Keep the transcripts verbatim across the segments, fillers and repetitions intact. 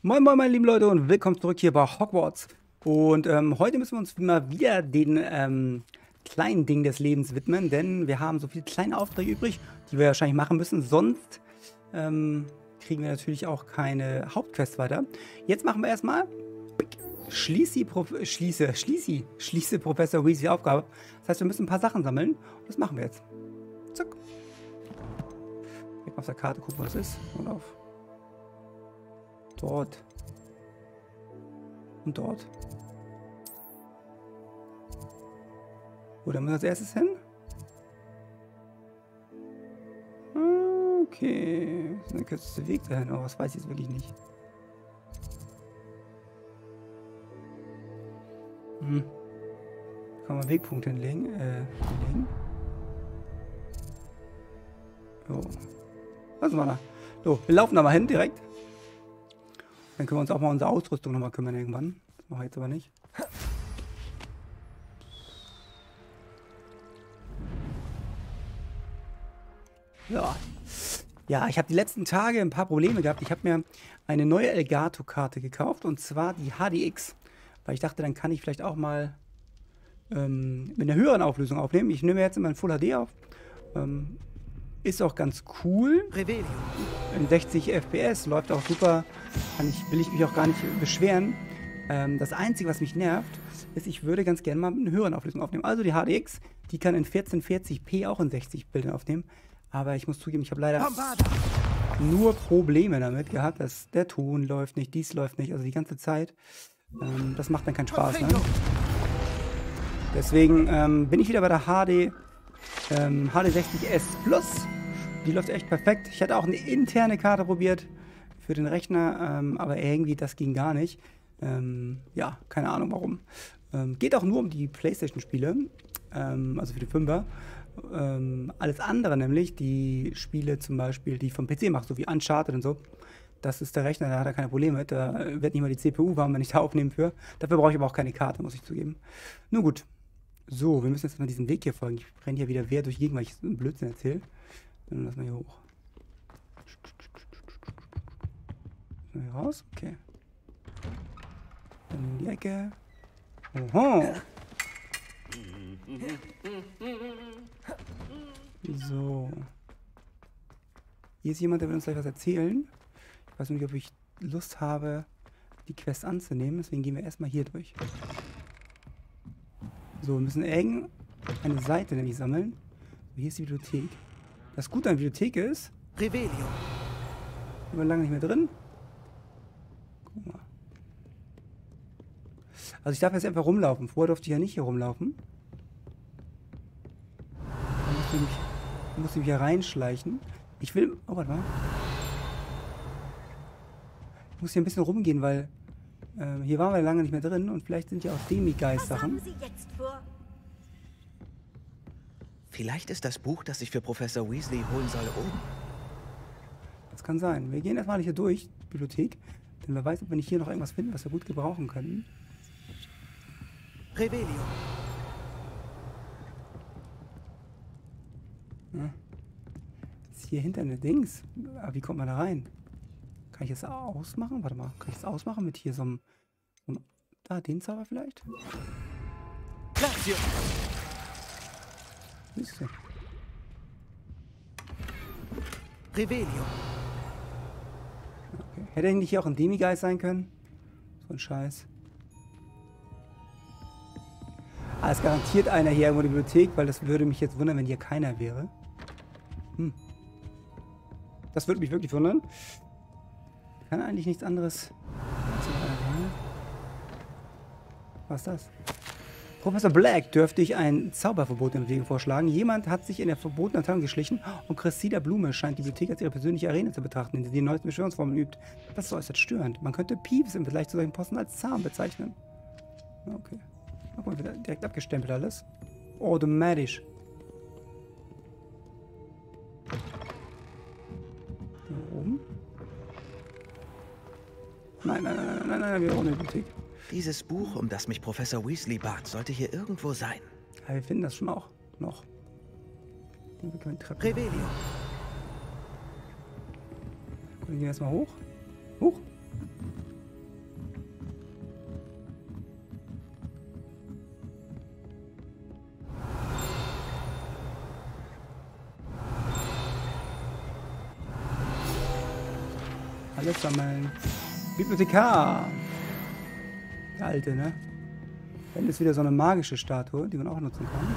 Moin moin meine lieben Leute und willkommen zurück hier bei Hogwarts. Und ähm, heute müssen wir uns mal wieder den ähm, kleinen Dingen des Lebens widmen, denn wir haben so viele kleine Aufträge übrig, die wir wahrscheinlich machen müssen, sonst ähm, kriegen wir natürlich auch keine Hauptquest weiter. Jetzt machen wir erstmal Schließe, Prof Schließe, Schließe, Schließe Professor Weasley Aufgabe. Das heißt, wir müssen ein paar Sachen sammeln und das machen wir jetzt. Zack. Auf der Karte gucken, was das ist. Und auf. Dort. Und dort. Wo, da müssen wir als erstes hin? Okay. Das ist der kürzeste Weg dahin. Oh, das weiß ich jetzt wirklich nicht. Hm. Kann man Wegpunkt hinlegen. Äh, hinlegen. So. Was war da? So, wir laufen da mal hin direkt. Dann können wir uns auch mal um unsere Ausrüstung nochmal kümmern irgendwann. Das mache ich jetzt aber nicht. Ja. Ja, ich habe die letzten Tage ein paar Probleme gehabt. Ich habe mir eine neue Elgato-Karte gekauft und zwar die H D X. Weil ich dachte, dann kann ich vielleicht auch mal ähm, mit einer höheren Auflösung aufnehmen. Ich nehme jetzt immer ein Full H D auf. Ähm, Ist auch ganz cool. In sechzig F P S läuft auch super. Kann ich, will ich mich auch gar nicht beschweren. Ähm, das Einzige, was mich nervt, ist, ich würde ganz gerne mal mit einer höheren Auflösung aufnehmen. Also die H D X, die kann in vierzehn vierzig p auch in sechzig Bildern aufnehmen. Aber ich muss zugeben, ich habe leider nur Probleme damit gehabt, dass der Ton läuft nicht, dies läuft nicht, also die ganze Zeit. Ähm, das macht dann keinen Spaß. Ne? Deswegen ähm, bin ich wieder bei der H D. Ähm, H D sechzig S Plus. Die läuft echt perfekt. Ich hatte auch eine interne Karte probiert für den Rechner, ähm, aber irgendwie das ging gar nicht. Ähm, ja, keine Ahnung warum. Ähm, geht auch nur um die PlayStation-Spiele, ähm, also für die Fünfer. Ähm, alles andere nämlich, die Spiele zum Beispiel, die ich vom P C mache, so wie Uncharted und so, das ist der Rechner, da hat er keine Probleme mit. Da wird nicht mal die C P U warm, wenn ich da aufnehmen für. Dafür brauche ich aber auch keine Karte, muss ich zugeben. Nun gut. So, wir müssen jetzt mal diesen Weg hier folgen. Ich renne hier wieder quer durch die Gegend, weil ich so einen Blödsinn erzähle. Dann lassen wir hier hoch. Lassen wir hier raus? Okay. Dann in die Ecke. Oho. So. Hier ist jemand, der will uns gleich was erzählen. Ich weiß nicht, ob ich Lust habe, die Quest anzunehmen. Deswegen gehen wir erstmal hier durch. So, wir müssen irgendeine eine Seite nämlich sammeln. Hier ist die Bibliothek. Das Gute an der Bibliothek ist... Revelio. Sind wir lange nicht mehr drin. Guck mal. Also ich darf jetzt einfach rumlaufen. Vorher durfte ich ja nicht hier rumlaufen. Da musste ich mich, musste ich mich hier reinschleichen. Ich will... Oh, warte mal. Ich muss hier ein bisschen rumgehen, weil... Ähm, hier waren wir lange nicht mehr drin und vielleicht sind ja auch Demigeist-Sachen. Was haben Sie jetzt vor? Vielleicht ist das Buch, das ich für Professor Weasley holen soll, oben. Das kann sein. Wir gehen erstmal hier durch, Bibliothek. Denn wer weiß, ob wir nicht hier noch irgendwas finden, was wir gut gebrauchen können. Revelio. Ja. Ist hier hinter eine Dings. Aber wie kommt man da rein? Kann ich das ausmachen? Warte mal. Kann ich das ausmachen mit hier so einem... So einem da, den Zauber vielleicht? Lazio. Siehst du? Revelio. Okay. Hätte eigentlich hier auch ein Demigeist sein können? So ein Scheiß. Ah, es garantiert einer hier irgendwo in der Bibliothek, weil das würde mich jetzt wundern, wenn hier keiner wäre. Hm. Das würde mich wirklich wundern. Kann eigentlich nichts anderes. Was ist das? Professor Black, dürfte ich ein Zauberverbot in Bewegung vorschlagen. Jemand hat sich in der verbotenen Abteilung geschlichen und Cressida Blume scheint die Bibliothek als ihre persönliche Arena zu betrachten, in der sie die neuesten Beschwörungsformeln übt. Das ist äußerst störend. Man könnte Peeves im Vergleich zu solchen Posten als zahm bezeichnen. Okay. Guck mal, wieder direkt abgestempelt alles. Automatisch. Hier oben. Nein, nein, nein, nein, nein, nein, wir brauchen eine Bibliothek. Dieses Buch, um das mich Professor Weasley bat, sollte hier irgendwo sein. Ja, wir finden das schon auch noch. Revelio. Wir gehen erstmal hoch. Hoch. Alles sammeln. Bibliothekar. Der alte, ne? Dann ist wieder so eine magische Statue, die man auch nutzen kann.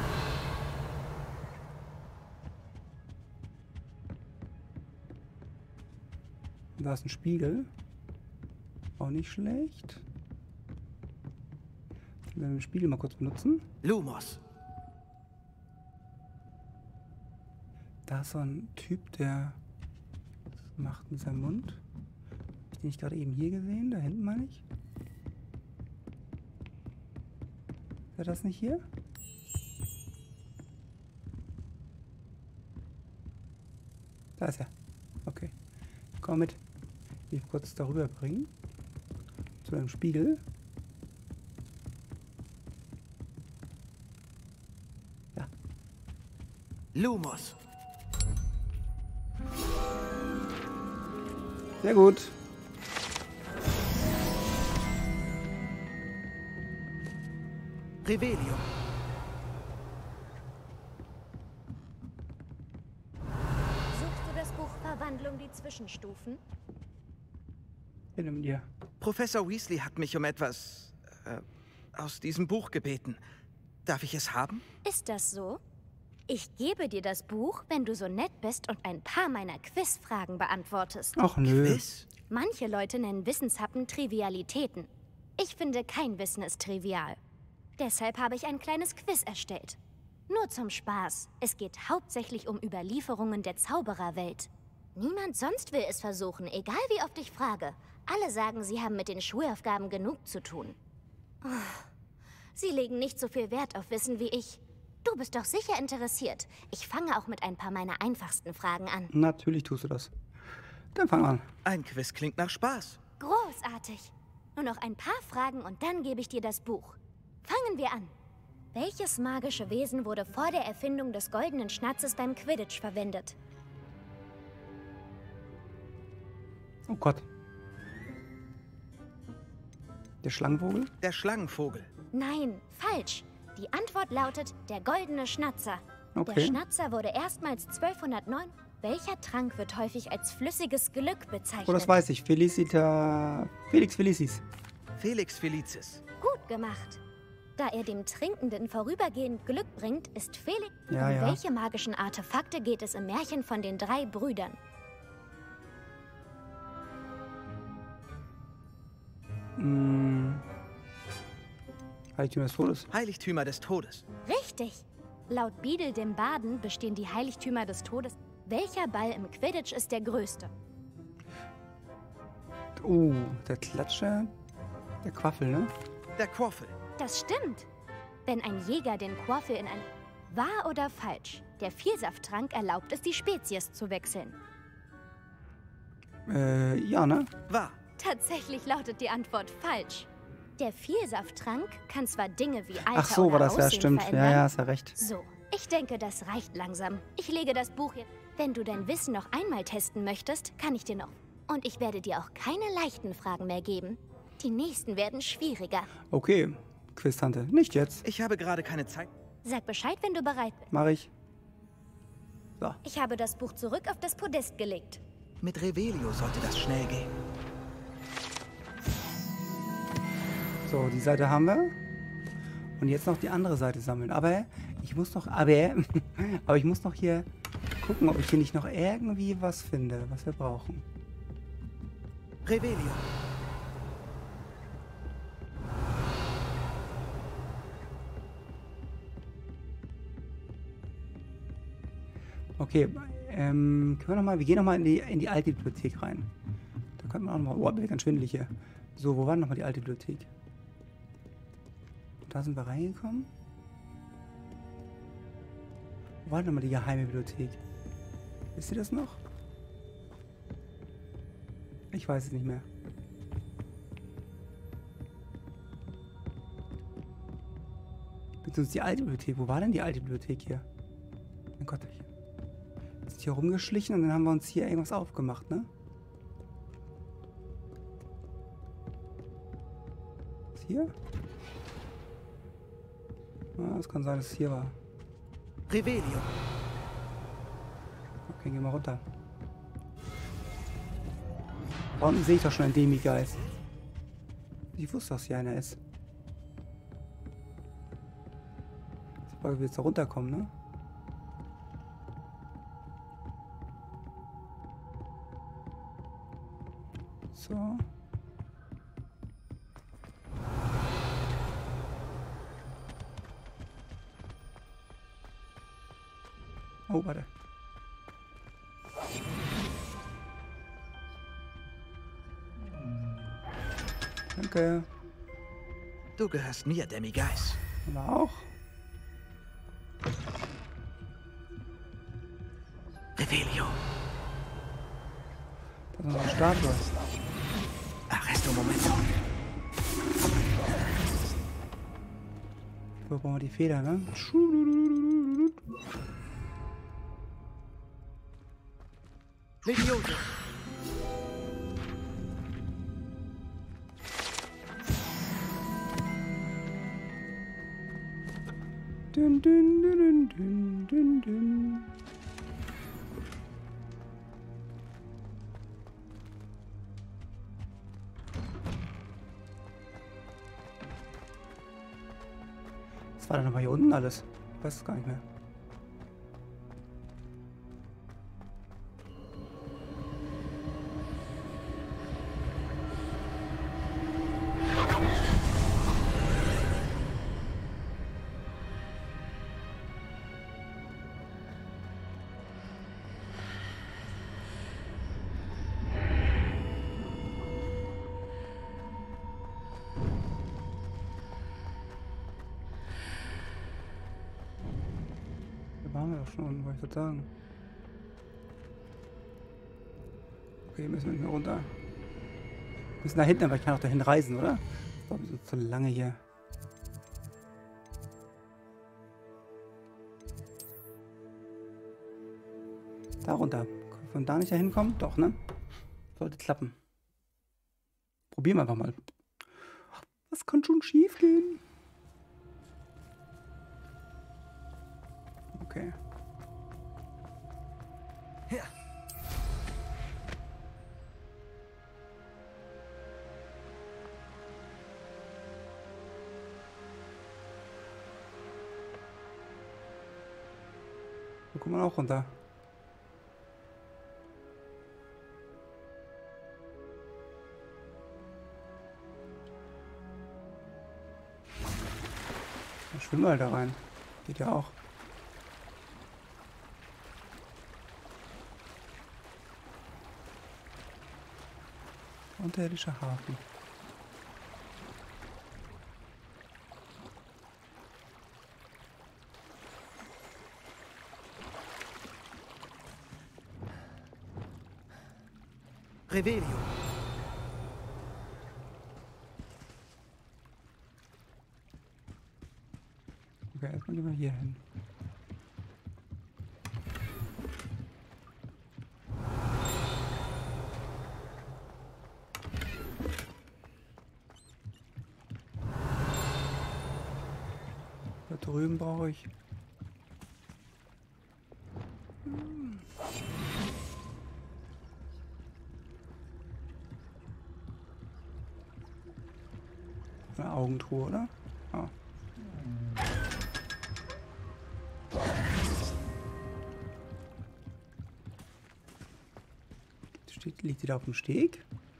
Und da ist ein Spiegel. Auch nicht schlecht. Ich will den Spiegel mal kurz benutzen. Lumos. Da ist so ein Typ, der was macht mit seinem Mund. Hab ich den nicht gerade eben hier gesehen? Da hinten meine ich. Ist er das nicht hier? Da ist er. Okay. Komm mit. Ich will kurz darüber bringen. Zu einem Spiegel. Ja. Lumos. Sehr gut. Revelio. Suchst du das Buch Verwandlung, die Zwischenstufen? Hinter dir. Professor Weasley hat mich um etwas äh, aus diesem Buch gebeten. Darf ich es haben? Ist das so? Ich gebe dir das Buch, wenn du so nett bist und ein paar meiner Quizfragen beantwortest. Ach nö. Quiz? Manche Leute nennen Wissenshappen Trivialitäten. Ich finde, kein Wissen ist trivial. Deshalb habe ich ein kleines Quiz erstellt. Nur zum Spaß. Es geht hauptsächlich um Überlieferungen der Zaubererwelt. Niemand sonst will es versuchen, egal wie oft ich frage. Alle sagen, sie haben mit den Schulaufgaben genug zu tun. Oh, sie legen nicht so viel Wert auf Wissen wie ich. Du bist doch sicher interessiert. Ich fange auch mit ein paar meiner einfachsten Fragen an. Natürlich tust du das. Dann fang an. Ein Quiz klingt nach Spaß. Großartig. Nur noch ein paar Fragen und dann gebe ich dir das Buch. Fangen wir an. Welches magische Wesen wurde vor der Erfindung des goldenen Schnatzes beim Quidditch verwendet? Oh Gott. Der Schlangenvogel? Der Schlangenvogel. Nein, falsch. Die Antwort lautet der goldene Schnatzer. Okay. Der Schnatzer wurde erstmals zwölfhundertneun. Welcher Trank wird häufig als flüssiges Glück bezeichnet? Oh, das weiß ich. Felicita... Felix Felicis. Felix Felicis. Gut gemacht. Da er dem Trinkenden vorübergehend Glück bringt, ist Felix... Ja, um ja. welche magischen Artefakte geht es im Märchen von den drei Brüdern? Hm. Heiligtümer des Todes. Heiligtümer des Todes. Richtig. Laut Beadle dem Baden bestehen die Heiligtümer des Todes. Welcher Ball im Quidditch ist der größte? Oh, der Klatscher. Der Quaffel, ne? Der Quaffel. Das stimmt. Wenn ein Jäger den Quaffel in ein... Wahr oder falsch? Der Vielsafttrank erlaubt es, die Spezies zu wechseln. Äh, ja, ne? Wahr. Tatsächlich lautet die Antwort falsch. Der Vielsafttrank kann zwar Dinge wie Alter Ach so, oder war das ja, Aussehen stimmt. verändern. Ja, ja, hast ja recht. So, ich denke, das reicht langsam. Ich lege das Buch jetzt. Wenn du dein Wissen noch einmal testen möchtest, kann ich dir noch. Und ich werde dir auch keine leichten Fragen mehr geben. Die nächsten werden schwieriger. Okay, Quiz-Tante. Nicht jetzt. Ich habe gerade keine Zeit. Sag Bescheid, wenn du bereit bist. Mach ich. So. Ich habe das Buch zurück auf das Podest gelegt. Mit Revelio sollte das schnell gehen. So, die Seite haben wir. Und jetzt noch die andere Seite sammeln. Aber ich muss noch... Aber... aber ich muss noch hier gucken, ob ich hier nicht noch irgendwie was finde, was wir brauchen. Revelio. Okay, ähm, können wir noch mal, wir gehen nochmal in die, in die alte Bibliothek rein. Da könnte man auch nochmal, oh, mir wird ganz schwindelig hier. So, wo war denn nochmal die alte Bibliothek? Da sind wir reingekommen. Wo war denn nochmal die geheime Bibliothek? Wisst ihr das noch? Ich weiß es nicht mehr. Beziehungsweise die alte Bibliothek. Wo war denn die alte Bibliothek hier? Mein Gott, ich sind hier rumgeschlichen und dann haben wir uns hier irgendwas aufgemacht, ne? Was hier? Ah, es kann sein, dass es hier war. Revelio. Okay, gehen wir runter. Da unten sehe ich doch schon einen Demigeist. Ich wusste, dass hier einer ist. Ich frage, wie wir jetzt da runterkommen, ne? So. Oh, warte. Danke. Du gehörst mir, Demigeist. Aber auch. Revelio. Das ist noch eine Statue. Arresto Momentum. Wo brauchen wir die Feder, ne? Levioso. Dün, dün, dün, dün, dün, dün. Was war denn nochmal hier unten alles? Ich weiß es gar nicht mehr. Waren wir doch schon, wollte ich das sagen. Okay, müssen wir nicht mehr runter. Wir müssen da hinten, aber ich kann auch dahin reisen, oder? Ich glaube, so zu lange hier. Da runter. Können wir von da nicht dahin kommen? Doch, ne? Sollte klappen. Probieren wir einfach mal. Was kann schon schief gehen? Okay. Ja. Da kommt man auch runter. Dann schwimmen wir halt da rein. Geht ja auch. Unterirdischer Hafen. Revelio. Okay, erstmal gehen wir hier hin. Da drüben brauche ich. Eine Augentruhe, oder? Ah. Steht, liegt die da auf dem Steg?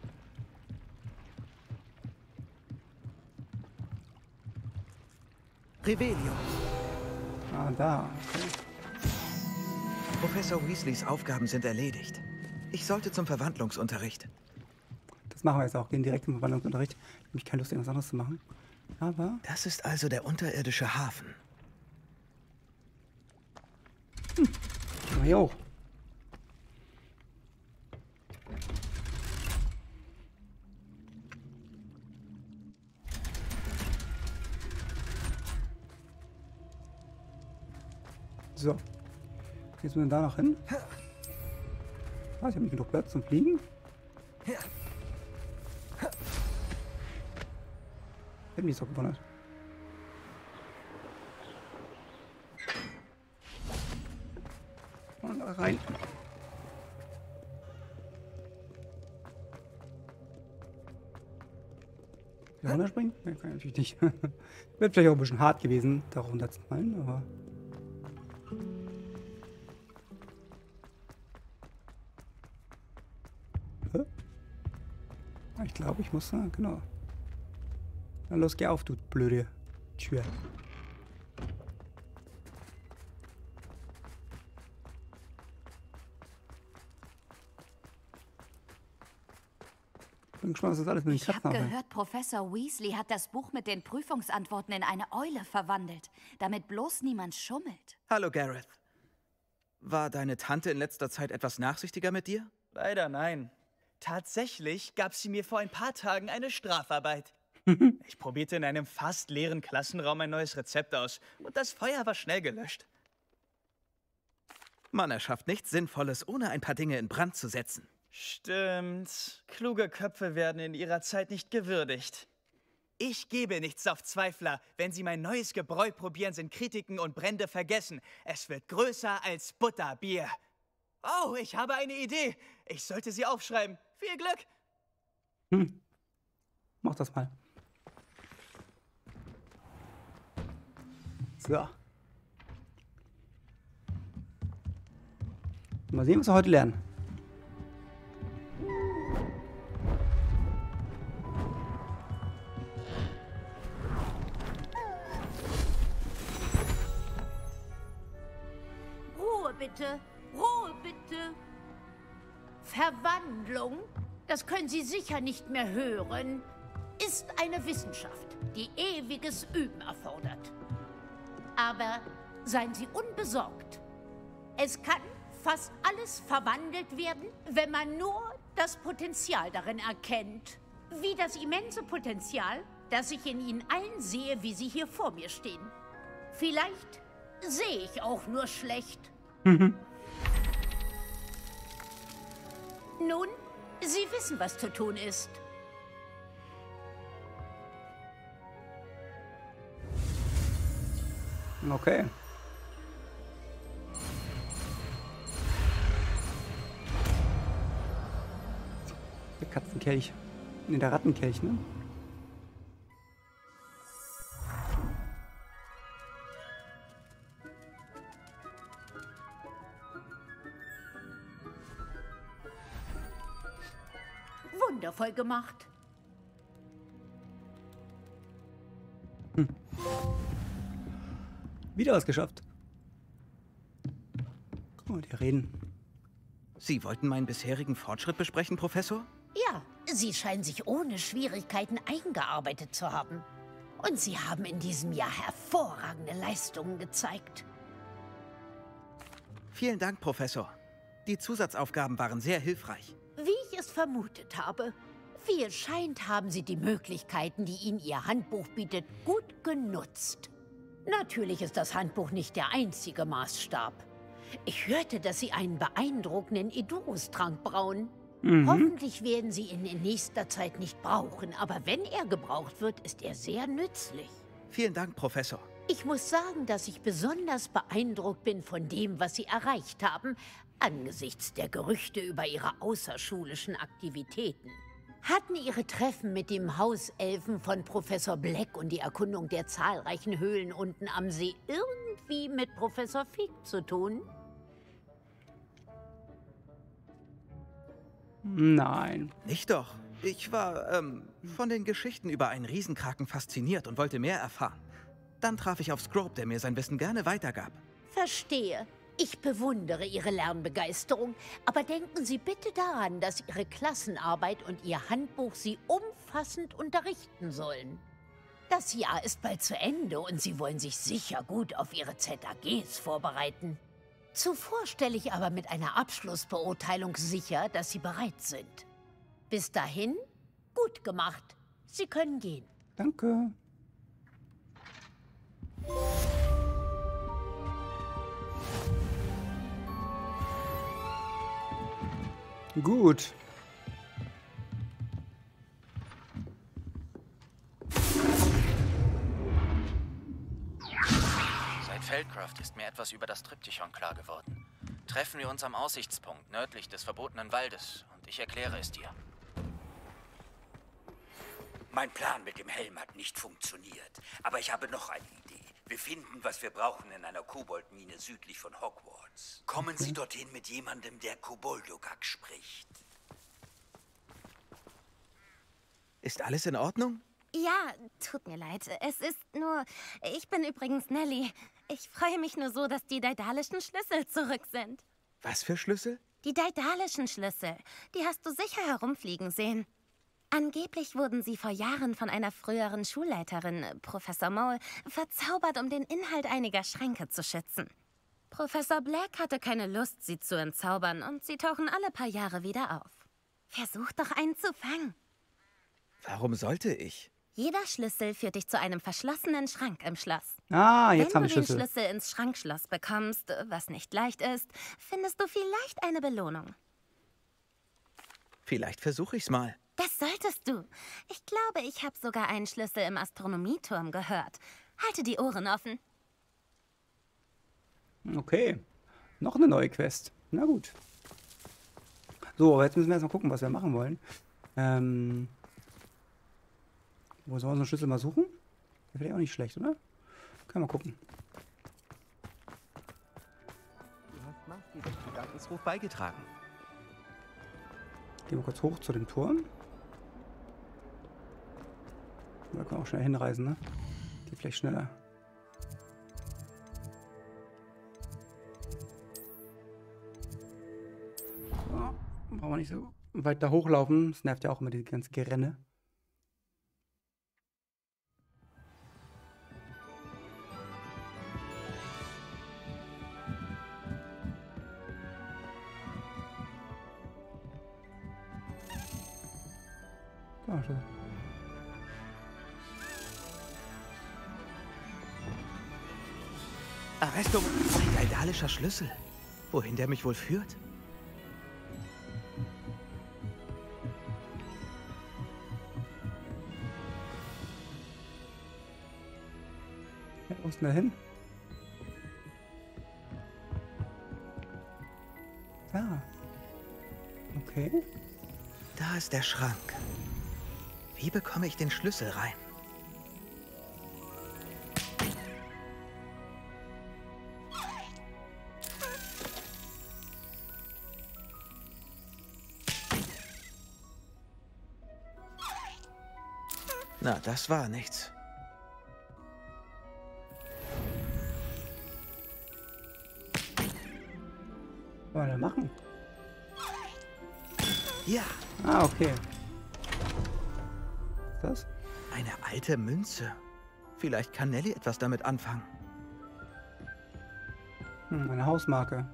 Revelio. Ah, da. Okay. Professor Weasleys Aufgaben sind erledigt. Ich sollte zum Verwandlungsunterricht. Das machen wir jetzt auch. Gehen direkt zum Verwandlungsunterricht. Ich habe nämlich keine Lust, irgendwas anderes zu machen. Aber. Das ist also der unterirdische Hafen. Hm. Gehen wir hier hoch. So. Jetzt müssen wir da noch hin. Ah, ich habe nicht genug Platz zum Fliegen. Hätte mich so gewundert. Und da rein. Da runterspringen? Nee, kann ich natürlich nicht. Wäre vielleicht auch ein bisschen hart gewesen, da runterzufallen, aber... Hä? Ich glaube, ich muss... Ah, genau. Na los, geh auf, du blöde Tür. Bin gespannt, was das alles mit den Ich Katzen habe aufhält. gehört, Professor Weasley hat das Buch mit den Prüfungsantworten in eine Eule verwandelt, damit bloß niemand schummelt. Hallo, Gareth. War deine Tante in letzter Zeit etwas nachsichtiger mit dir? Leider nein. Tatsächlich gab sie mir vor ein paar Tagen eine Strafarbeit. Ich probierte in einem fast leeren Klassenraum ein neues Rezept aus und das Feuer war schnell gelöscht. Man erschafft nichts Sinnvolles, ohne ein paar Dinge in Brand zu setzen. Stimmt. Kluge Köpfe werden in ihrer Zeit nicht gewürdigt. Ich gebe nichts auf Zweifler. Wenn sie mein neues Gebräu probieren, sind Kritiken und Brände vergessen. Es wird größer als Butterbier. Oh, ich habe eine Idee. Ich sollte sie aufschreiben. Viel Glück. Hm. Mach das mal. So. Mal sehen, was wir heute lernen. Ruhe bitte, Ruhe bitte. Verwandlung, das können Sie sicher nicht mehr hören, ist eine Wissenschaft, die ewiges Üben erfordert. Aber seien Sie unbesorgt. Es kann fast alles verwandelt werden, wenn man nur das Potenzial darin erkennt. Wie das immense Potenzial, das ich in Ihnen allen sehe, wie Sie hier vor mir stehen. Vielleicht sehe ich auch nur schlecht. Mhm. Nun, Sie wissen, was zu tun ist. Okay. Der Katzenkelch. Ne, der Rattenkelch, ne? Wundervoll gemacht. Wieder was geschafft. Guck mal, die reden. Sie wollten meinen bisherigen Fortschritt besprechen, Professor? Ja, Sie scheinen sich ohne Schwierigkeiten eingearbeitet zu haben. Und Sie haben in diesem Jahr hervorragende Leistungen gezeigt. Vielen Dank, Professor. Die Zusatzaufgaben waren sehr hilfreich. Wie ich es vermutet habe. Wie es scheint, haben Sie die Möglichkeiten, die Ihnen Ihr Handbuch bietet, gut genutzt. Natürlich ist das Handbuch nicht der einzige Maßstab. Ich hörte, dass Sie einen beeindruckenden Edurus-Trank brauen. Mhm. Hoffentlich werden Sie ihn in nächster Zeit nicht brauchen, aber wenn er gebraucht wird, ist er sehr nützlich. Vielen Dank, Professor. Ich muss sagen, dass ich besonders beeindruckt bin von dem, was Sie erreicht haben, angesichts der Gerüchte über Ihre außerschulischen Aktivitäten. Hatten Ihre Treffen mit dem Hauselfen von Professor Black und die Erkundung der zahlreichen Höhlen unten am See irgendwie mit Professor Fig zu tun? Nein. Ich doch. Ich war, ähm, von den Geschichten über einen Riesenkraken fasziniert und wollte mehr erfahren. Dann traf ich auf Scrope, der mir sein Wissen gerne weitergab. Verstehe. Ich bewundere Ihre Lernbegeisterung, aber denken Sie bitte daran, dass Ihre Klassenarbeit und Ihr Handbuch Sie umfassend unterrichten sollen. Das Jahr ist bald zu Ende und Sie wollen sich sicher gut auf Ihre Z A Gs vorbereiten. Zuvor stelle ich aber mit einer Abschlussbeurteilung sicher, dass Sie bereit sind. Bis dahin, gut gemacht. Sie können gehen. Danke. Gut. Seit Feldcroft ist mir etwas über das Triptychon klar geworden. Treffen wir uns am Aussichtspunkt nördlich des verbotenen Waldes und ich erkläre es dir. Mein Plan mit dem Helm hat nicht funktioniert. Aber ich habe noch eine Idee. Wir finden, was wir brauchen in einer Koboldmine südlich von Hogwarts. Kommen Sie dorthin mit jemandem, der Koboldogak spricht. Ist alles in Ordnung? Ja, tut mir leid. Es ist nur... Ich bin übrigens Nelly. Ich freue mich nur so, dass die daedalischen Schlüssel zurück sind. Was für Schlüssel? Die daedalischen Schlüssel. Die hast du sicher herumfliegen sehen. Angeblich wurden sie vor Jahren von einer früheren Schulleiterin, Professor Mole, verzaubert, um den Inhalt einiger Schränke zu schützen. Professor Black hatte keine Lust, sie zu entzaubern, und sie tauchen alle paar Jahre wieder auf. Versuch doch einen zu fangen. Warum sollte ich? Jeder Schlüssel führt dich zu einem verschlossenen Schrank im Schloss. Ah, jetzt haben wir Wenn du Schlüssel. den Schlüssel ins Schrankschloss bekommst, was nicht leicht ist, findest du vielleicht eine Belohnung. Vielleicht versuche ich's mal. Das solltest du. Ich glaube, ich habe sogar einen Schlüssel im Astronomieturm gehört. Halte die Ohren offen. Okay. Noch eine neue Quest. Na gut. So, aber jetzt müssen wir erstmal gucken, was wir machen wollen. Ähm... Wo sollen wir so einen Schlüssel mal suchen? Der wäre ja auch nicht schlecht, oder? Können wir mal gucken. Du hast maßgeblich zu Darkes Ruf beigetragen. Gehen wir kurz hoch zu dem Turm. Da können wir auch schnell hinreisen, ne? Geht vielleicht schneller. So, brauchen wir nicht so weit da hochlaufen. Das nervt ja auch immer die ganze Gerenne. Ah, schön. Arresto, ein daedalischer Schlüssel. Wohin der mich wohl führt? Ja, wo ist denn da hin? Da. Okay. Da ist der Schrank. Wie bekomme ich den Schlüssel rein? Na, das war nichts. Was wollen wir denn machen? Ja, Ah, okay. Was ist das? eine alte Münze. Vielleicht kann Nelly etwas damit anfangen. Hm, eine Hausmarke.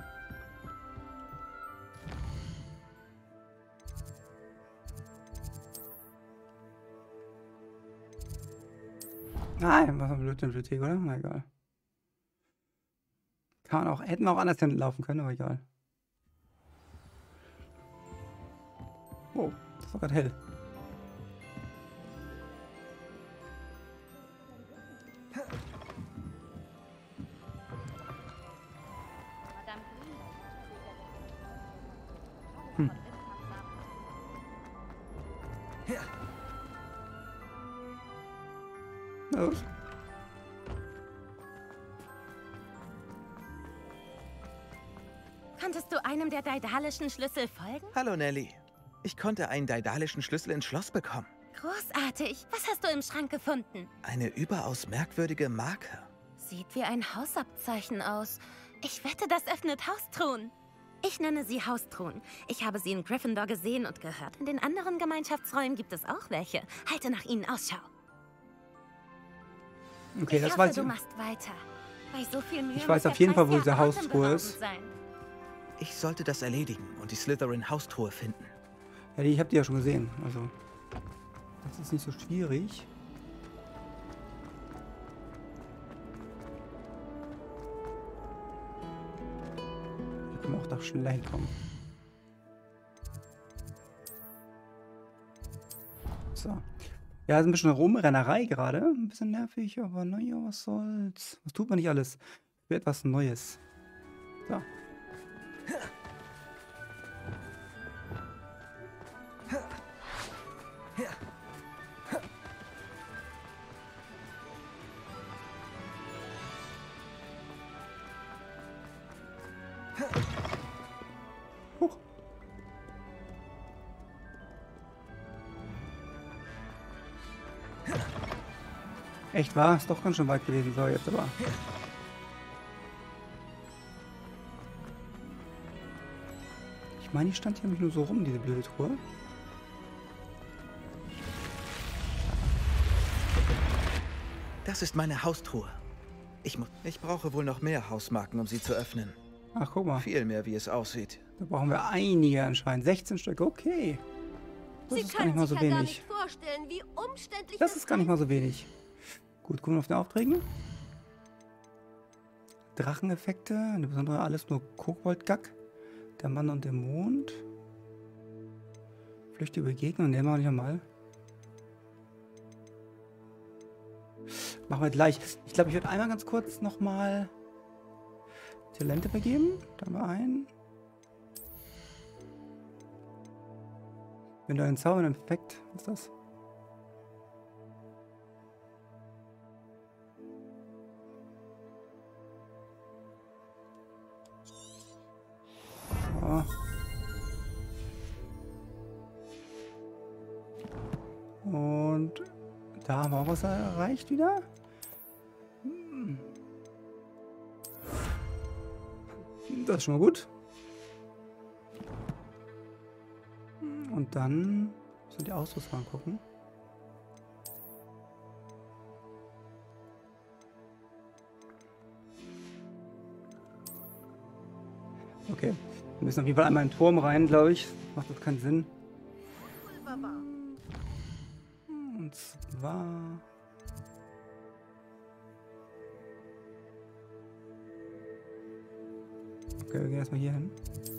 Nein, was für ein Blödsinn, Bibliothek, oder? Na egal. Kann auch, hätten wir auch anders laufen können, aber egal. Oh, das war gerade hell. Hm. Los. Konntest du einem der daedalischen Schlüssel folgen? Hallo Nelly. Ich konnte einen daedalischen Schlüssel ins Schloss bekommen. Großartig. Was hast du im Schrank gefunden? Eine überaus merkwürdige Marke. Sieht wie ein Hausabzeichen aus. Ich wette, das öffnet Haustruhen. Ich nenne sie Haustruhen. Ich habe sie in Gryffindor gesehen und gehört. In den anderen Gemeinschaftsräumen gibt es auch welche. Halte nach ihnen Ausschau. Okay, ich das hoffe, weiß du ich. machst weiter. Bei so viel Mühe Ich muss weiß auf der jeden Fall, Preis wo ja diese Haustruhe atemberaubend ist. sein. Ich sollte das erledigen und die Slytherin-Haustruhe finden. Ja, die, ich habe die ja schon gesehen. Also, das ist nicht so schwierig. Da können wir auch da schneller hinkommen. So. Ja, ist ein bisschen Rumrennerei gerade. Ein bisschen nervig, aber naja, was soll's. Was tut man nicht alles für etwas Neues? So. Huch. Echt wahr? Ist doch ganz schön weit gewesen. So, jetzt aber. Ich meine, die stand hier nämlich nur so rum, diese blöde Truhe. Das ist meine Haustruhe. Ich, mu ich brauche wohl noch mehr Hausmarken, um sie zu öffnen. Ach, guck mal. Viel mehr, wie es aussieht. Da brauchen wir einige anscheinend. sechzehn Stück, okay. Das ist gar nicht mal so wenig. Gar nicht vorstellen, wie umständlich Das ist gar nicht mal so wenig. Gut, gucken wir auf den Aufträgen. Dracheneffekte, eine besondere, alles nur Koboldgack. Der Mann und der Mond. Flüchtige Begegnung, nehmen wir nicht nochmal. Machen wir gleich. Ich glaube, ich würde einmal ganz kurz nochmal Talente vergeben. Da haben wir einen. Wenn du einen Zauber, dann perfekt. Was ist das? So. Und da haben wir auch was erreicht wieder. Das ist schon mal gut. Und dann müssen wir die Ausrüstung angucken. Okay. Wir müssen auf jeden Fall einmal in den Turm rein, glaube ich. Macht das keinen Sinn. Und zwar... Okay, wir gehen erstmal hier hin.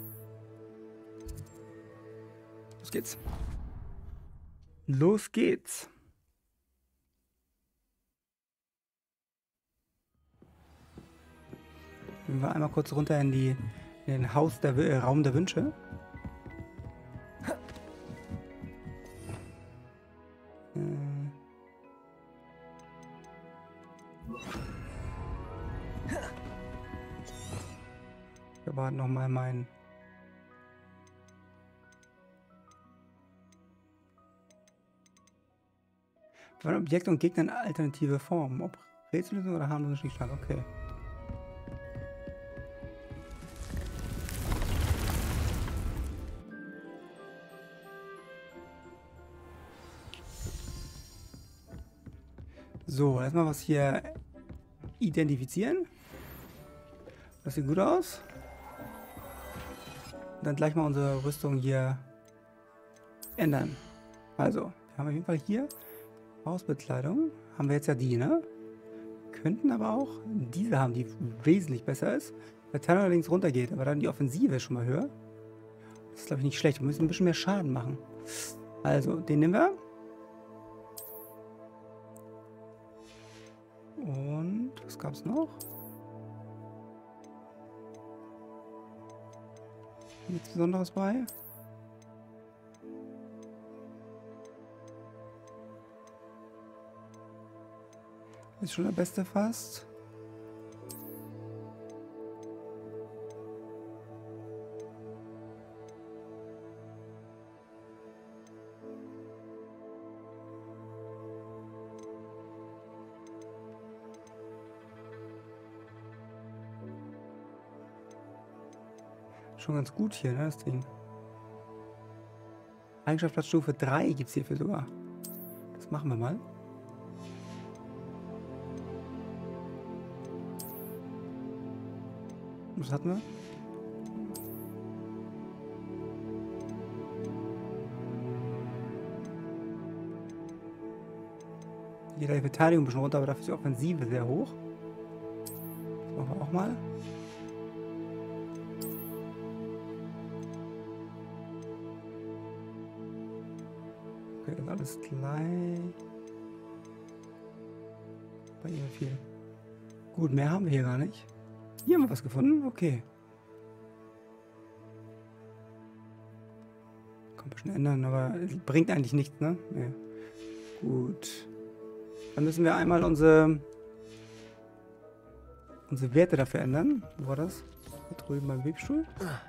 Los geht's. Los geht's. Gehen wir einmal kurz runter in die in den Haus der äh, Raum der Wünsche. Äh. Ich warte noch mal mein Von Objekt und Gegner in alternative Formen. Ob Rätsellösung oder harmlose Stichstand. Okay. So, erstmal was hier identifizieren. Das sieht gut aus. Und dann gleich mal unsere Rüstung hier ändern. Also, wir haben auf jeden Fall hier Hausbekleidung. Haben wir jetzt ja die, ne? Könnten aber auch diese haben, die wesentlich besser ist. Der Teil allerdings runtergeht, aber dann die Offensive ist schon mal höher. Das ist, glaube ich, nicht schlecht. Wir müssen ein bisschen mehr Schaden machen. Also, den nehmen wir. Und was gab es noch? Nichts Besonderes bei. Ist schon der beste fast. Schon ganz gut hier, ne, das Ding. Eigenschaftsstufe drei gibt es hierfür sogar. Das machen wir mal. Was hatten wir? Geht die Verteidigung ein bisschen runter, aber dafür ist die Offensive sehr hoch. Das machen wir auch mal. Okay, das ist alles gleich. Bei ihr viel. Gut, mehr haben wir hier gar nicht. Hier haben wir was gefunden? Okay. Kann man schon ändern, aber bringt eigentlich nichts, ne? Nee. Gut. Dann müssen wir einmal unsere, unsere Werte dafür ändern. Wo war das? Da drüben beim Webstuhl.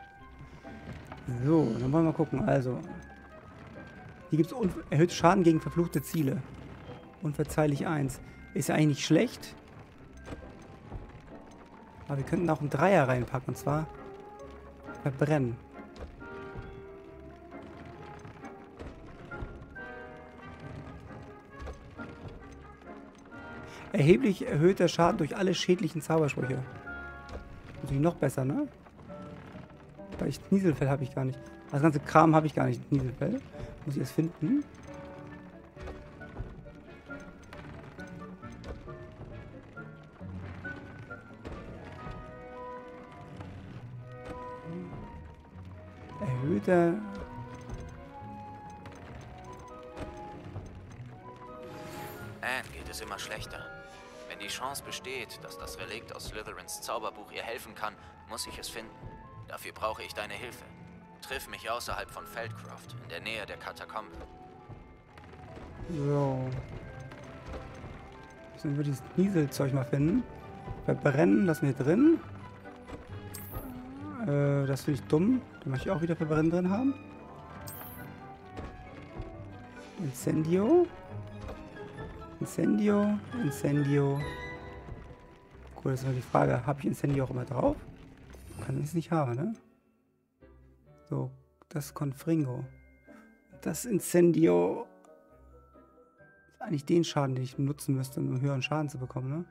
So, dann wollen wir mal gucken. Also, hier gibt es erhöht Schaden gegen verfluchte Ziele. Unverzeihlich eins. Ist ja eigentlich nicht schlecht. Aber wir könnten auch einen Dreier reinpacken. Und zwar verbrennen. Erheblich erhöhter Schaden durch alle schädlichen Zaubersprüche. Natürlich noch besser, ne? Weil ich Nieselfell habe ich gar nicht. Das ganze Kram habe ich gar nicht. Nieselfell. Muss ich es finden. Erhöhter. Anne geht es immer schlechter. Wenn die Chance besteht, dass das Relikt aus Slytherins Zauberbuch ihr helfen kann, muss ich es finden. Dafür brauche ich deine Hilfe. Triff mich außerhalb von Feldcroft, in der Nähe der Katakombe. So. Müssen wir dieses Nieselzeug mal finden. Verbrennen lassen wir drin. Äh, das finde ich dumm. Da möchte ich auch wieder Verbrennen drin haben. Incendio. Incendio. Incendio. Cool, das ist nur die Frage. Habe ich Incendio auch immer drauf? Kann ich es nicht haben, ne? So, das Confringo. Das Incendio ist eigentlich den Schaden, den ich nutzen müsste, um einen höheren Schaden zu bekommen, ne?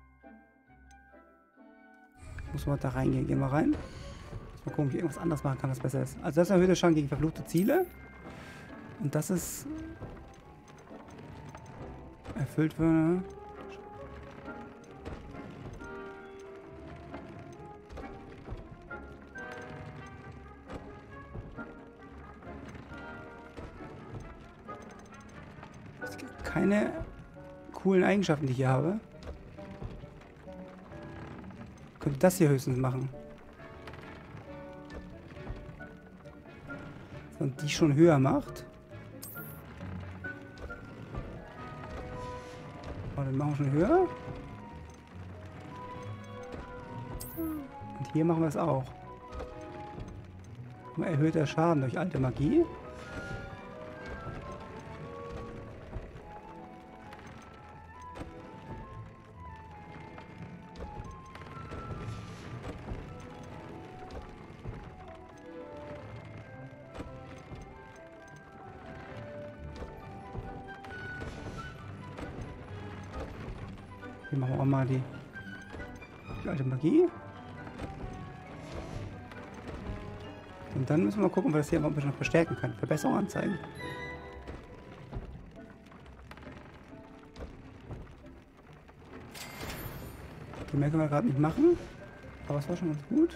Muss man da reingehen. Gehen wir rein. Muss mal gucken, ob ich irgendwas anderes machen kann, was besser ist. Also das ist erhöhter Schaden gegen verfluchte Ziele. Und das ist erfüllt wird, ne? Keine coolen Eigenschaften, die ich hier habe. Ich könnte das hier höchstens machen. Und die schon höher macht. Oh, dann machen wir schon höher. Und hier machen wir es auch. Erhöhter Schaden durch alte Magie. Hier machen wir auch mal die, die alte Magie. Und dann müssen wir mal gucken, ob wir das hier ein bisschen noch verstärken können. Verbesserung anzeigen. Die mehr können wir gerade nicht machen. Aber es war schon ganz gut.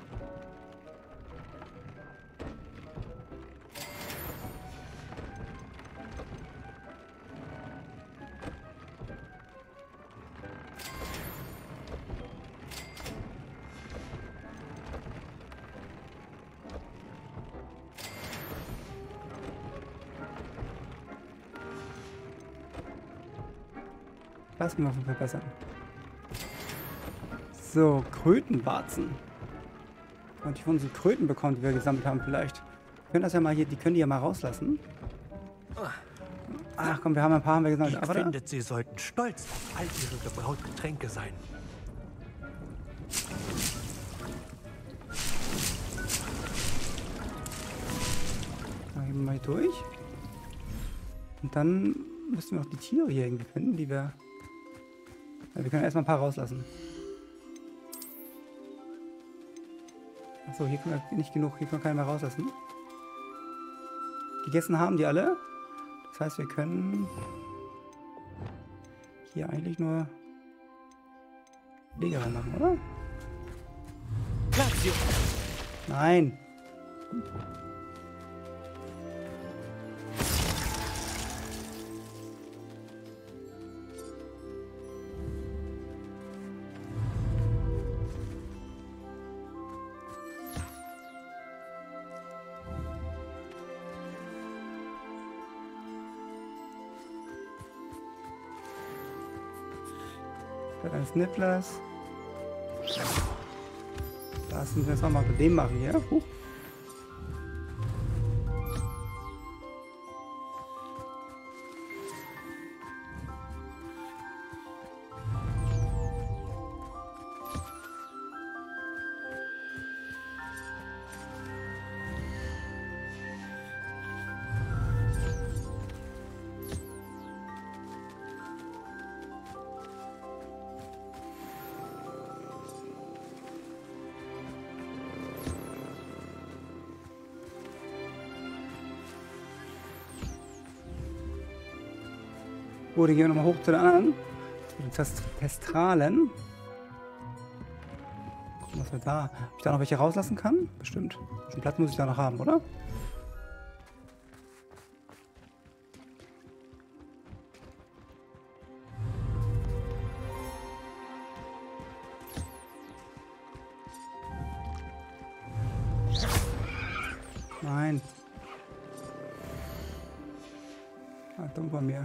Lassen wir mal verbessern. So, Krötenwarzen. Und ich von unsere Kröten bekommen, die wir gesammelt haben vielleicht. Wir können das ja mal hier, die können die ja mal rauslassen. Ach komm, wir haben ein paar haben wir gesammelt. Ich finde, sie sollten stolz auf all ihre gebrauten Getränke sein. Dann gehen wir mal hier durch. Und dann müssen wir noch die Tiere hier irgendwie finden, die wir... Ja, wir können erstmal ein paar rauslassen. Achso, hier können wir nicht genug, hier können wir keine mehr rauslassen. Gegessen haben die alle. Das heißt, wir können hier eigentlich nur Wege reinmachen, oder? Nein. Eines Nibblers. Lass uns das auch mal mit dem machen hier. Huch. Gut, dann gehen wir nochmal hoch zu den anderen. Zu den Test Testralen. Gucken, was wir da. Ob ich da noch welche rauslassen kann? Bestimmt. Den Platz muss ich da noch haben, oder? Nein. Ah, dumm bei mir.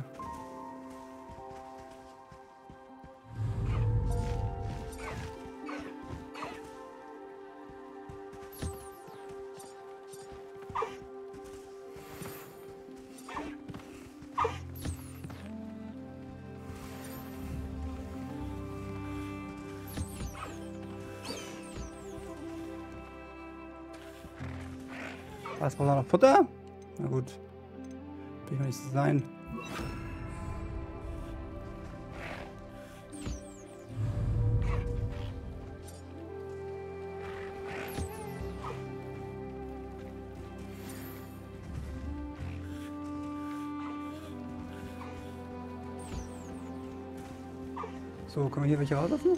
Was braucht er noch? Futter? Na gut. Will ich mal nicht so sein. So, können wir hier welche rauslassen?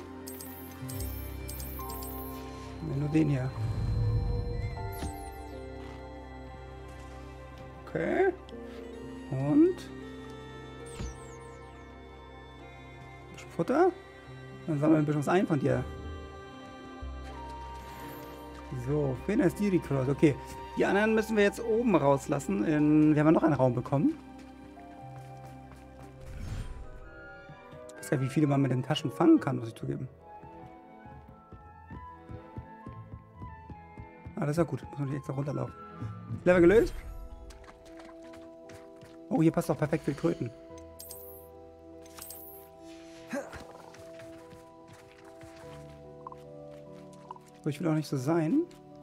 Nur den hier. Okay. Und? Ein bisschen Futter. Dann sammeln wir ein bisschen was ein von dir. So, Finn die Recruit. Okay. Die anderen müssen wir jetzt oben rauslassen. In, wir haben ja noch einen Raum bekommen. Ich weiß ja, wie viele man mit den Taschen fangen kann, muss ich zugeben. Ah, das ist ja gut. Muss man die extra runterlaufen. Level gelöst. Oh, hier passt auch perfekt für Kröten. So, ich will auch nicht so sein.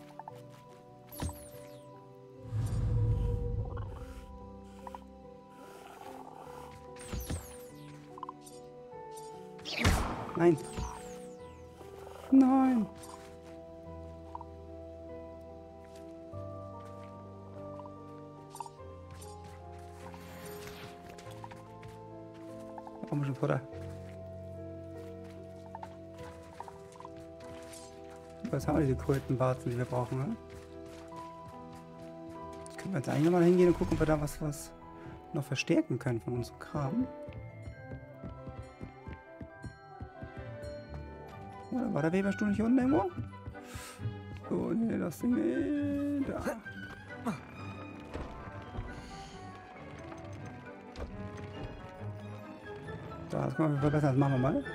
Nein. Nein. Ein bisschen Futter. Was haben wir diese Krötenwarzen, die wir brauchen, ne? Jetzt können wir jetzt eigentlich nochmal hingehen und gucken, ob wir da was, was noch verstärken können von unserem Kram. Oder war der Weberstuhl nicht hier unten irgendwo? So, nee, das Ding, nee, da. Das können wir verbessern, das machen wir mal.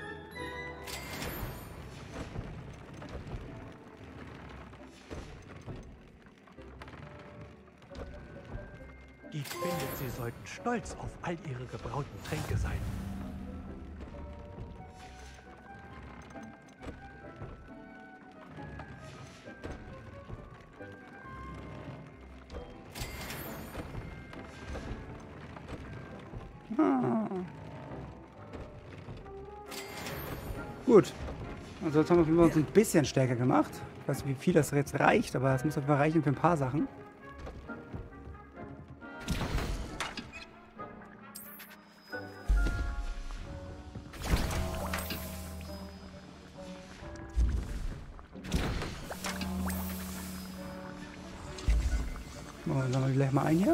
Ich finde, Sie sollten stolz auf all Ihre gebrauten Tränke sein. Ah. Gut. Also jetzt haben wir uns ein bisschen stärker gemacht. Ich weiß nicht, wie viel das jetzt reicht, aber es muss auf jeden Fall reichen für ein paar Sachen. So, dann sammeln wir gleich mal ein hier.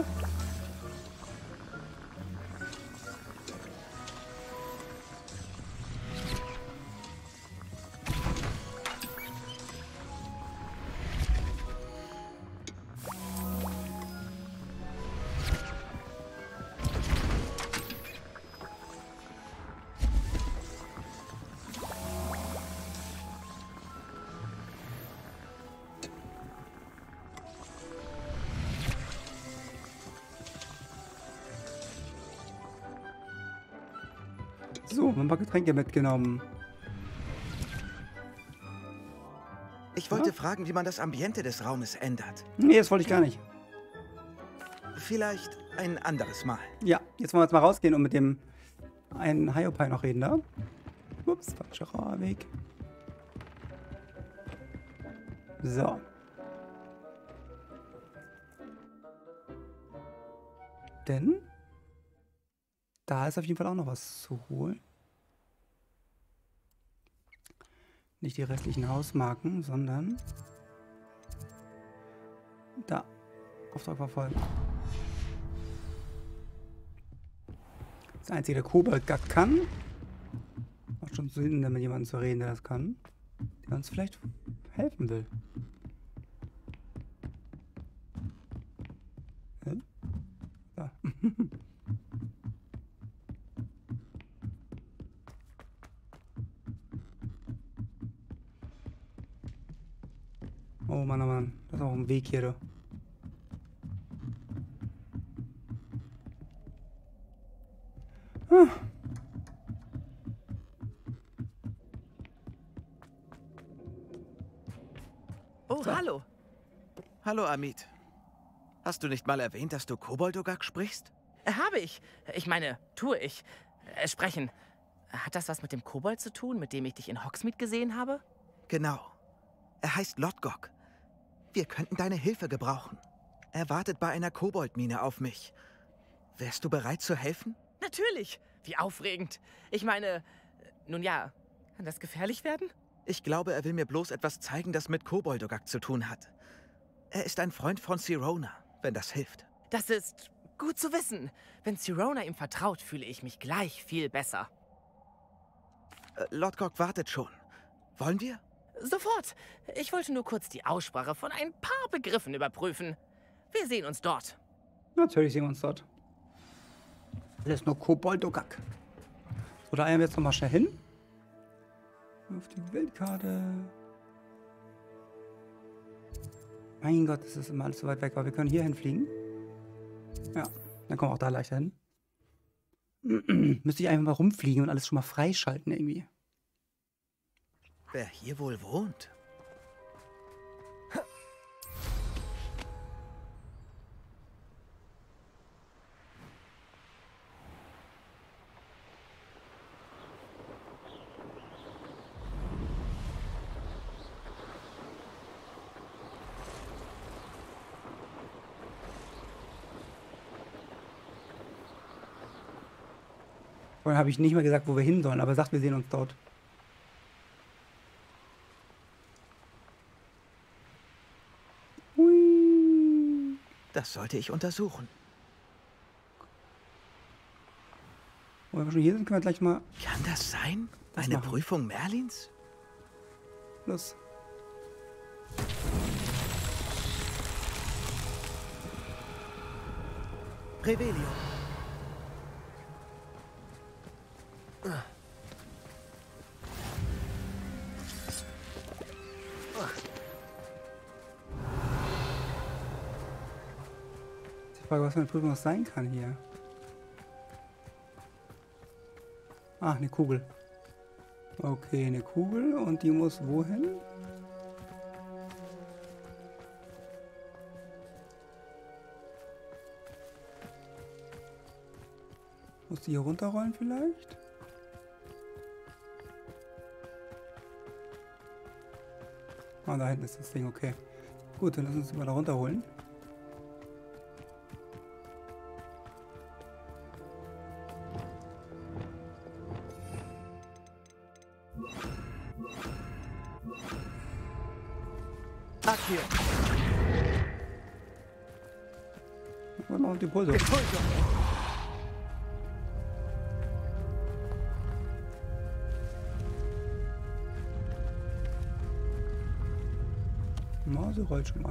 So, ein paar Getränke mitgenommen. Ich wollte ja? fragen, wie man das Ambiente des Raumes ändert. Nee, das wollte ich gar nicht. Vielleicht ein anderes Mal. Ja, jetzt wollen wir jetzt mal rausgehen und mit dem einen Hiopai noch reden, da. Ups, falscher Weg. So. Denn da ist auf jeden Fall auch noch was zu holen. Nicht die restlichen Hausmarken, sondern da. Auftrag verfolgen. Das einzige, der Kobold-Gag kann. Macht schon Sinn, mit jemandem zu reden, der das kann. Der uns vielleicht helfen will. Hm? Da. Oh Mann, oh Mann. Das ist auch ein Weg hier, du. Hm. Oh, so. hallo. Hallo, Amit. Hast du nicht mal erwähnt, dass du Koboldogak sprichst? Habe ich. Ich meine, tue ich. Äh, sprechen. Hat das was mit dem Kobold zu tun, mit dem ich dich in Hogsmeade gesehen habe? Genau. Er heißt Lodgok. Wir könnten deine Hilfe gebrauchen. Er wartet bei einer Koboldmine auf mich. Wärst du bereit zu helfen? Natürlich. Wie aufregend. Ich meine, nun ja, kann das gefährlich werden? Ich glaube, er will mir bloß etwas zeigen, das mit Koboldogak zu tun hat. Er ist ein Freund von Sirona, wenn das hilft. Das ist gut zu wissen. Wenn Sirona ihm vertraut, fühle ich mich gleich viel besser. Äh, Lodgok wartet schon. Wollen wir? Sofort. Ich wollte nur kurz die Aussprache von ein paar Begriffen überprüfen. Wir sehen uns dort. Natürlich sehen wir uns dort. Alles nur Koboldogak. So, da eilen wir jetzt nochmal schnell hin. Auf die Weltkarte. Mein Gott, das ist immer alles so weit weg, aber wir können hier hinfliegen. Ja, dann kommen wir auch da leichter hin. Müsste ich einfach mal rumfliegen und alles schon mal freischalten irgendwie. Wer hier wohl wohnt? Vorhin habe ich nicht mal gesagt, wo wir hin sollen, aber er sagt, wir sehen uns dort. Hui. Das sollte ich untersuchen. Wo wir schon hier sind, können wir gleich mal... Kann das sein? Das Eine machen. Prüfung Merlins? Los. Revelio. Ich frage, was für eine Prüfung das sein kann hier. Ah, eine Kugel. Okay, eine Kugel und die muss wohin? Muss die hier runterrollen vielleicht? Ah, da hinten ist das Ding, okay. Gut, dann lass uns mal da runterholen. Akio. Und noch die Pulse. Na, sie rollt schon mal.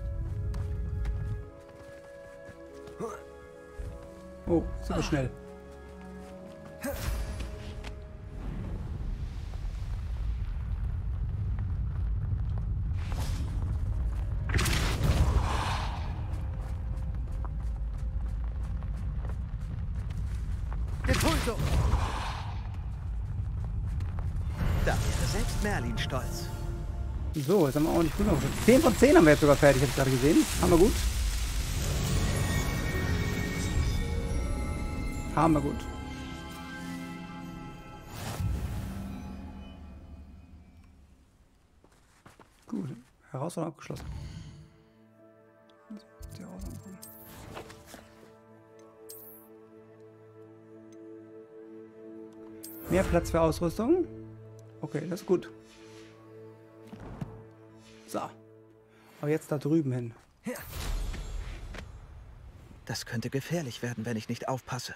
Oh, super schnell. Da wäre selbst Merlin stolz. So, jetzt haben wir auch nicht gut noch. zehn von zehn haben wir jetzt sogar fertig, habe ich gerade gesehen. Haben wir gut. Haben wir gut. Gut. Herausforderung abgeschlossen. Die Herausforderung. Mehr Platz für Ausrüstung. Okay, das ist gut. So. Aber jetzt da drüben hin. Das könnte gefährlich werden, wenn ich nicht aufpasse.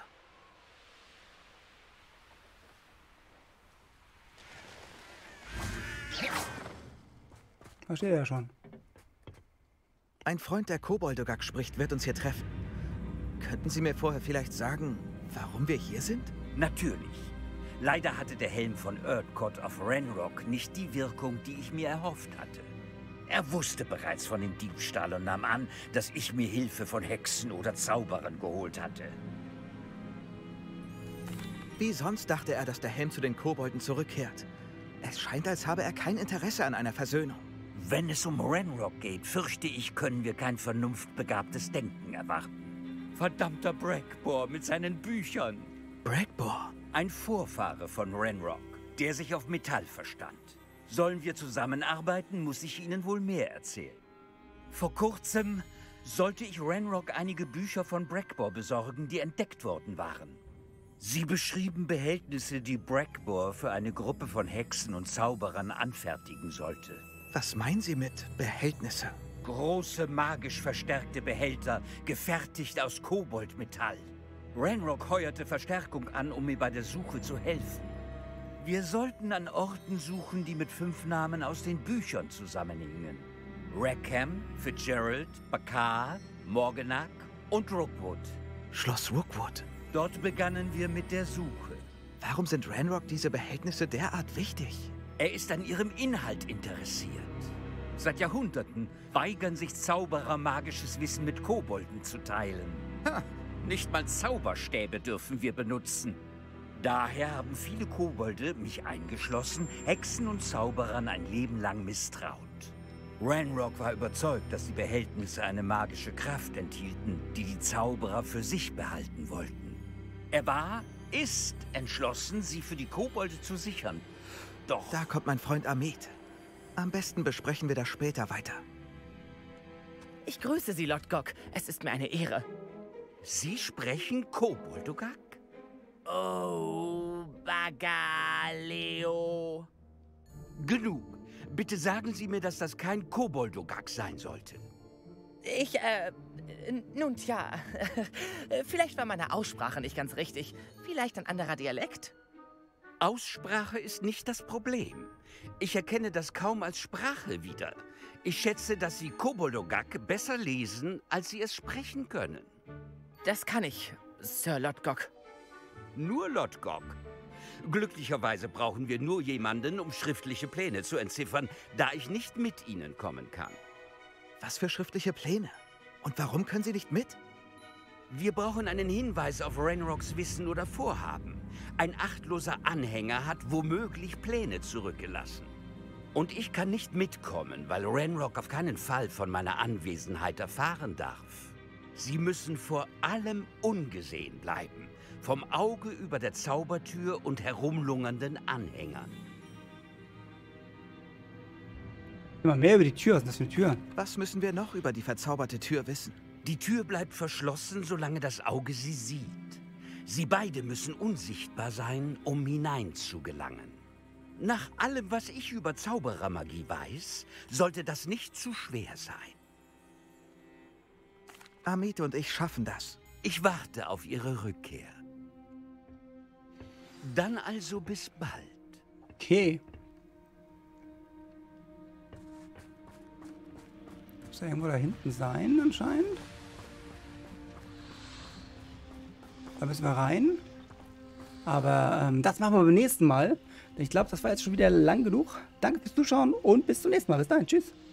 Da steht er ja schon. Ein Freund der Koboldogak spricht, wird uns hier treffen. Könnten Sie mir vorher vielleicht sagen, warum wir hier sind? Natürlich. Leider hatte der Helm von Erdcott auf Ranrock nicht die Wirkung, die ich mir erhofft hatte. Er wusste bereits von dem Diebstahl und nahm an, dass ich mir Hilfe von Hexen oder Zauberern geholt hatte. Wie sonst dachte er, dass der Helm zu den Kobolden zurückkehrt. Es scheint, als habe er kein Interesse an einer Versöhnung. Wenn es um Ranrock geht, fürchte ich, können wir kein vernunftbegabtes Denken erwarten. Verdammter Brackbore mit seinen Büchern. Brackbore? Ein Vorfahre von Ranrock, der sich auf Metall verstand. Sollen wir zusammenarbeiten, muss ich Ihnen wohl mehr erzählen. Vor kurzem sollte ich Ranrock einige Bücher von Brackbore besorgen, die entdeckt worden waren. Sie beschrieben Behältnisse, die Brackbore für eine Gruppe von Hexen und Zauberern anfertigen sollte. Was meinen Sie mit Behältnisse? Große, magisch verstärkte Behälter, gefertigt aus Koboldmetall. Ranrock heuerte Verstärkung an, um mir bei der Suche zu helfen. Wir sollten an Orten suchen, die mit fünf Namen aus den Büchern zusammenhingen. Rackham, Fitzgerald, Bakar, Morganach und Rookwood. Schloss Rookwood. Dort begannen wir mit der Suche. Warum sind Ranrock diese Behältnisse derart wichtig? Er ist an ihrem Inhalt interessiert. Seit Jahrhunderten weigern sich Zauberer, magisches Wissen mit Kobolden zu teilen. Ha, nicht mal Zauberstäbe dürfen wir benutzen. Daher haben viele Kobolde, mich eingeschlossen, Hexen und Zauberern ein Leben lang misstraut. Ranrock war überzeugt, dass die Behältnisse eine magische Kraft enthielten, die die Zauberer für sich behalten wollten. Er war, ist entschlossen, sie für die Kobolde zu sichern. Doch... Da kommt mein Freund Amit. Am besten besprechen wir das später weiter. Ich grüße Sie, Lodgok. Es ist mir eine Ehre. Sie sprechen Koboldogak? Oh, Bagaleo. Genug. Bitte sagen Sie mir, dass das kein Koboldogak sein sollte. Ich, äh, nun tja. Vielleicht war meine Aussprache nicht ganz richtig. Vielleicht ein anderer Dialekt? Aussprache ist nicht das Problem. Ich erkenne das kaum als Sprache wieder. Ich schätze, dass Sie Koboldogak besser lesen, als Sie es sprechen können. Das kann ich, Sir Lodgok. Nur Lodgok? Glücklicherweise brauchen wir nur jemanden, um schriftliche Pläne zu entziffern, da ich nicht mit Ihnen kommen kann. Was für schriftliche Pläne? Und warum können Sie nicht mit? Wir brauchen einen Hinweis auf Ranrocks Wissen oder Vorhaben. Ein achtloser Anhänger hat womöglich Pläne zurückgelassen. Und ich kann nicht mitkommen, weil Ranrock auf keinen Fall von meiner Anwesenheit erfahren darf. Sie müssen vor allem ungesehen bleiben. Vom Auge über der Zaubertür und herumlungernden Anhängern. Immer mehr über die Tür. Was ist das für eine Tür? Was müssen wir noch über die verzauberte Tür wissen? Die Tür bleibt verschlossen, solange das Auge sie sieht. Sie beide müssen unsichtbar sein, um hineinzugelangen. Nach allem, was ich über Zauberermagie weiß, sollte das nicht zu schwer sein. Amit und ich schaffen das. Ich warte auf Ihre Rückkehr. Dann also bis bald. Okay. Muss ja irgendwo da hinten sein, anscheinend. Da müssen wir rein. Aber ähm, das machen wir beim nächsten Mal. Ich glaube, das war jetzt schon wieder lang genug. Danke fürs Zuschauen und bis zum nächsten Mal. Bis dahin. Tschüss.